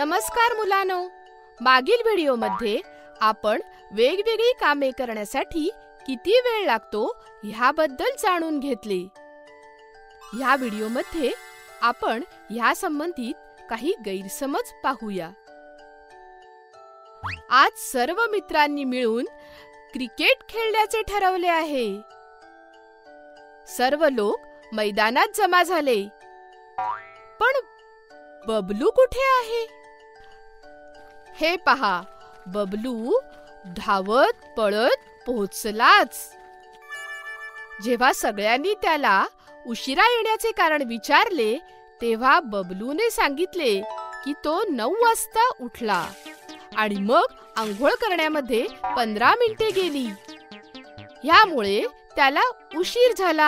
नमस्कार मुलांनो, मागील व्हिडिओमध्ये आपण वेगवेगळी कामे करण्यासाठी किती वेळ लागतो ह्याबद्दल जाणून घेतले. ह्या व्हिडिओमध्ये आपण ह्या संबंधित काही गैरसमज पाहूया. आज सर्व मित्रांनी मिळून क्रिकेट खेळण्याचे ठरवले आहे. सर्व लोक मैदानात जमा झाले. पण बबलू कुठे आहे? हे पहा, बबलू धावत पळत पोहोचलाच. जेव्हा सगळ्यांनी त्याला उशिरा येण्याचे कारण विचारले, तेव्हा बबलूने सांगितले की तो 9 वाजता उठला आणि मग आंघोळ करण्यामध्ये 15 मिनिटे गेली. यामुळे त्याला उशीर झाला.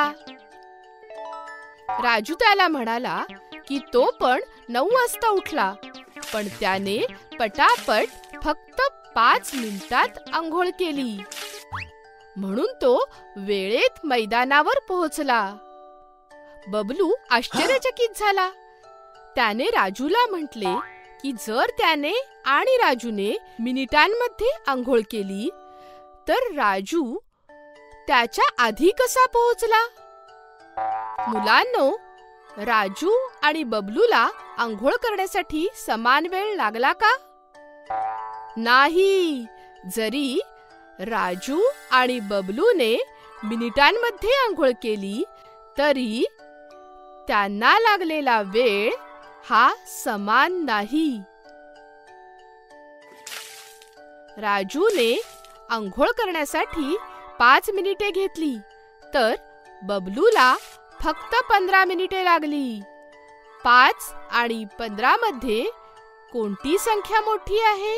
राजू त्याला म्हणाला की तो पण 9 वाजता उठला, पण त्याने पटापट फक्त 5 मिनिटात आंघोळ केली. म्हणून तो वेळेत मैदानावर पोहोचला. बबलू आश्चर्यचकित झाला. त्याने राजूला म्हटले की जर त्याने आणि राजूने मिनिटांमध्ये आंघोळ केली तर राजू त्याच्या आधी कसा पोहोचला? मुलांनो, राजू आणि बबलूला आंघोळ करण्यासाठी समान वेळ लागला का? नाही. जरी राजू आणि बबलूने मिनिटांमध्ये आंघोळ केली तरी त्यांना लागलेला वेळ हा समान नाही. राजूने आंघोळ करण्यासाठी 5 मिनिटे घेतली तर बबलूला फक्त 15 मिनिटे लागली. 5 आणि 15 मध्ये कोणती संख्या मोठी आहे?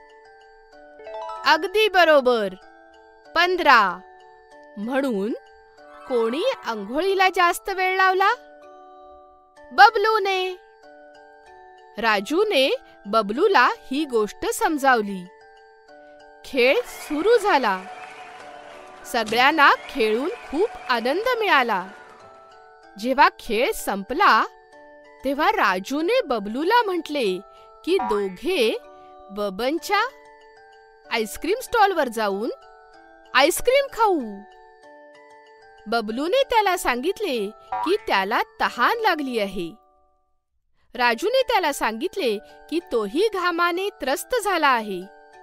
अगदी बरोबर, 15. म्हणून कोणी आंघोळीला जास्त वेळ लावला? बबलूने. राजूने बबलूला ही गोष्ट समजावली. खेळ सुरू झाला. सगळ्यांना खेळून खूप आनंद मिळाला. जेव्हा खेळ संपला तेव्हा राजूने बबलूला म्हटले की दोघे बबनच्या आईस्क्रीम स्टॉलवर जाऊन आईस्क्रीम खाऊ. बबलूने त्याला सांगितले की त्याला तहान लागली आहे. राजूने त्याला सांगितले की तोही घामाने त्रस्त झाला आहे.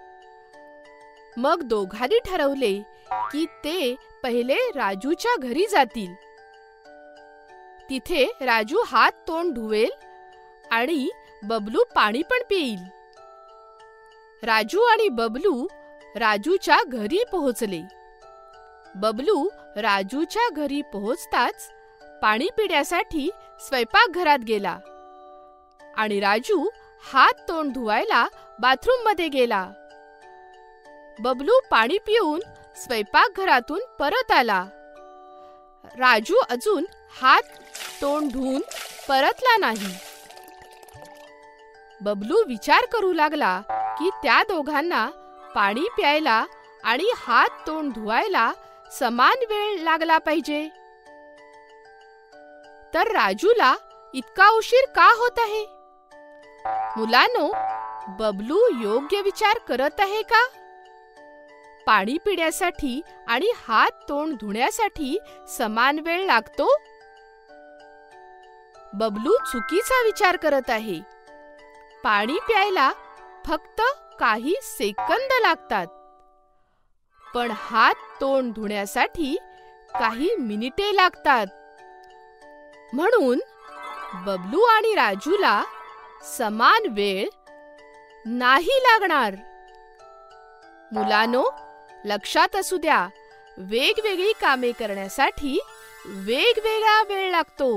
मग दोघांनी ठरवले की ते पहिले राजूच्या घरी जातील. तिथे राजू हात तोंड धुवेल आणि बबलू पाणी पण पिईल. राजू आणि बबलू राजूच्या घरी पोहोचले. बबलू राजूच्या घरी पोहोचताच पाणी पिण्यासाठी स्वयंपाकघरात गेला आणि राजू हात तोंड धुवायला बाथरूममध्ये गेला. बबलू पाणी पिऊन स्वयंपाकघरातून परत आला. राजू अजून हात तोंड धुवून परतला नाही. बबलू विचार करू लागला की त्या दोघांना पाणी प्यायला आणि हात तोंड धुवायला समान वेळ लागला पाहिजे. तर राजूला इतका उशीर का होत आहे? मुलांनो, बबलू योग्य विचार करत आहे का? पाणी पिण्यासाठी आणि हात तोंड धुण्यासाठी समान वेळ लागतो? बबलू चुकीचा विचार करत आहे. पाणी प्यायला फक्त काही सेकंद लागतात, पण हात तोंड धुण्यासाठी काही मिनिटे लागतात. म्हणून बबलू आणि राजूला समान वेळ नाही लागणार. मुलांनो, लक्षात असू द्या, वेगवेगळी कामे करण्यासाठी वेगवेगळा वेळ लागतो.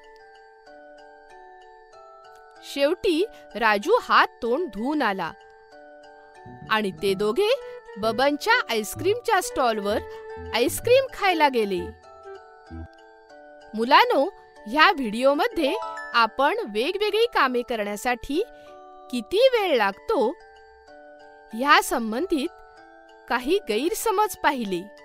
शेवटी राजू हात तोंड धुवून आला आणि ते दोघे बबनच्या आईस्क्रीमच्या स्टॉलवर आईस्क्रीम खायला गेले. मुलांनो, ह्या व्हिडिओमध्ये आपण वेगवेगळी कामे करण्यासाठी किती वेळ लागतो ह्या संबंधित काही गैरसमज पाहिले.